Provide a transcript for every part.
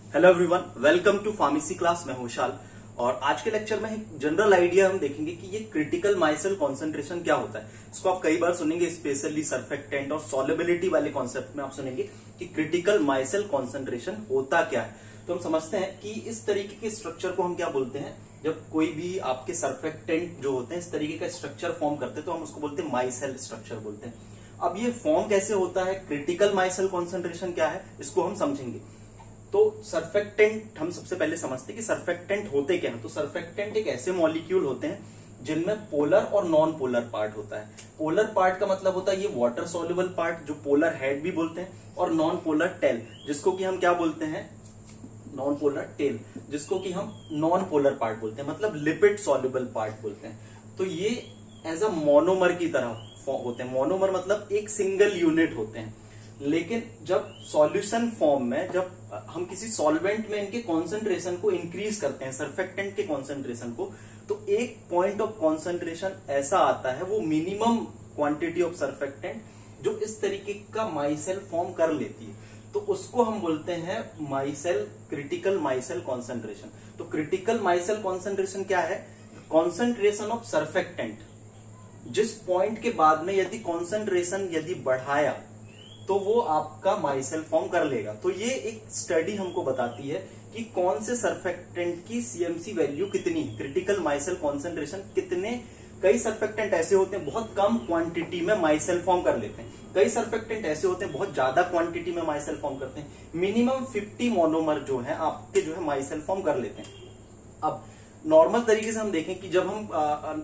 Hello everyone, welcome to pharmacy class. मैं हूं विशाल और आज के लेक्चर में एक जनरल आइडिया हम देखेंगे कि ये क्रिटिकल माइसेल कॉन्सेंट्रेशन क्या होता है। इसको आप कई बार सुनेंगे, स्पेशली सर्फेक्टेंट और सॉल्युबिलिटी वाले कॉन्सेप्ट में आप सुनेंगे कि क्रिटिकल माइसेल कॉन्सेंट्रेशन होता क्या है। तो हम समझते हैं कि इस तरीके के स्ट्रक्चर को हम क्या बोलते हैं। जब कोई भी आपके सर्फेक्टेंट जो होते हैं इस तरीके का स्ट्रक्चर फॉर्म करते हैं तो हम उसको बोलते हैं माइसेल स्ट्रक्चर बोलते हैं। अब ये फॉर्म कैसे होता है, क्रिटिकल माइसेल कॉन्सेंट्रेशन क्या है, इसको हम समझेंगे। तो सर्फेक्टेंट हम सबसे पहले समझते हैं कि सर्फेक्टेंट होते क्या हैं। तो सर्फेक्टेंट एक ऐसे मॉलिक्यूल होते हैं जिनमें पोलर और नॉन पोलर पार्ट होता है। पोलर पार्ट का मतलब होता है ये वाटर सॉल्युबल पार्ट जो पोलर हेड भी बोलते हैं, और नॉन पोलर टेल जिसको कि हम क्या बोलते हैं, नॉन पोलर टेल जिसको कि हम नॉन पोलर पार्ट बोलते हैं, मतलब लिपिड सॉल्युबल पार्ट बोलते हैं। तो ये एज अ मोनोमर की तरह होते हैं। मोनोमर मतलब एक सिंगल यूनिट होते हैं। लेकिन जब सॉल्यूशन फॉर्म में, जब हम किसी सॉल्वेंट में इनके कॉन्सेंट्रेशन को इंक्रीज करते हैं, सर्फेक्टेंट के कॉन्सेंट्रेशन को, तो एक पॉइंट ऑफ कॉन्सेंट्रेशन ऐसा आता है, वो मिनिमम क्वांटिटी ऑफ सर्फेक्टेंट जो इस तरीके का माइसेल फॉर्म कर लेती है, तो उसको हम बोलते हैं माइसेल, क्रिटिकल माइसेल कॉन्सेंट्रेशन। तो क्रिटिकल माइसेल कॉन्सेंट्रेशन क्या है, कॉन्सेंट्रेशन ऑफ सर्फेक्टेंट जिस पॉइंट के बाद में यदि कॉन्सेंट्रेशन यदि बढ़ाया तो वो आपका माइसेल फॉर्म कर लेगा। तो ये एक स्टडी हमको बताती है कि कौन से सर्फेक्टेंट की सीएमसी वैल्यू कितनी है, क्रिटिकल माइसेल कॉन्सेंट्रेशन कितने। कई सर्फेक्टेंट ऐसे होते हैं बहुत कम क्वांटिटी में माइसेल फॉर्म कर लेते हैं, कई सर्फेक्टेंट ऐसे होते हैं बहुत ज्यादा क्वांटिटी में माइसेल फॉर्म करते हैं। मिनिमम 50 मोनोमर जो है आपके जो है माइसेल फॉर्म कर लेते हैं। अब नॉर्मल तरीके से हम देखें कि जब हम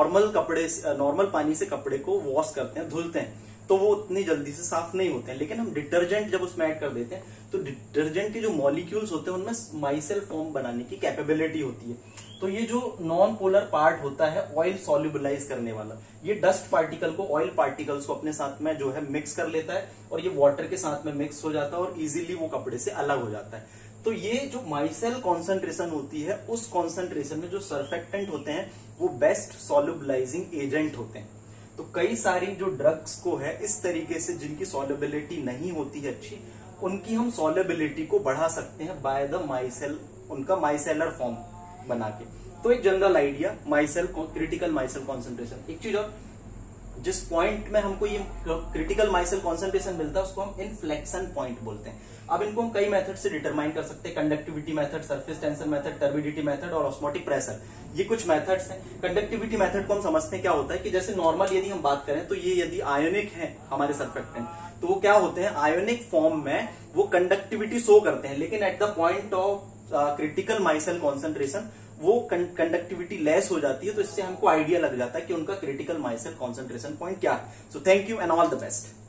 नॉर्मल पानी से कपड़े को वॉश करते हैं, धुलते हैं, तो वो उतनी जल्दी से साफ नहीं होते हैं। लेकिन हम डिटर्जेंट जब उसमें ऐड कर देते हैं तो डिटर्जेंट के जो मॉलिक्यूल्स होते हैं उनमें माइसेल फॉर्म बनाने की कैपेबिलिटी होती है। तो ये जो नॉन पोलर पार्ट होता है ऑयल सॉल्युबलाइज करने वाला, ये डस्ट पार्टिकल को, ऑयल पार्टिकल्स को अपने साथ में जो है मिक्स कर लेता है और ये वाटर के साथ में मिक्स हो जाता है और इजीली वो कपड़े से अलग हो जाता है। तो ये जो माइसेल कॉन्सेंट्रेशन होती है, उस कॉन्सेंट्रेशन में जो सर्फेक्टेंट होते हैं वो बेस्ट सॉल्युबलाइजिंग एजेंट होते हैं। तो कई सारी जो ड्रग्स को है इस तरीके से जिनकी सॉल्युबिलिटी नहीं होती है अच्छी, उनकी हम सॉल्युबिलिटी को बढ़ा सकते हैं बाय द माइसेल, उनका माइसेलर फॉर्म बना के। तो एक general idea micelle, critical micelle concentration. एक चीज और, जिस पॉइंट में हमको ये क्रिटिकल माइसेल कॉन्सेंट्रेशन मिलता है उसको हम इन्फ्लेक्शन पॉइंट बोलते हैं। अब इनको हम कई मेथड से डिटरमाइन कर सकते हैं, conductivity method, surface tension method, turbidity method और ऑस्मोटिक प्रेशर। ये कुछ मेथड्स हैं। कंडक्टिविटी मेथड को हम समझते हैं क्या होता है कि जैसे नॉर्मल यदि हम बात करें तो ये यदि आयोनिक है हमारे सर्फेक्टेंट, तो वो क्या होते हैं, आयोनिक फॉर्म में वो कंडक्टिविटी शो करते हैं, लेकिन at the point of critical micelle concentration वो कंडक्टिविटी लेस हो जाती है। तो इससे हमको आइडिया लग जाता है कि उनका क्रिटिकल माइसेल कॉन्सेंट्रेशन पॉइंट क्या है। So thank you and all the best.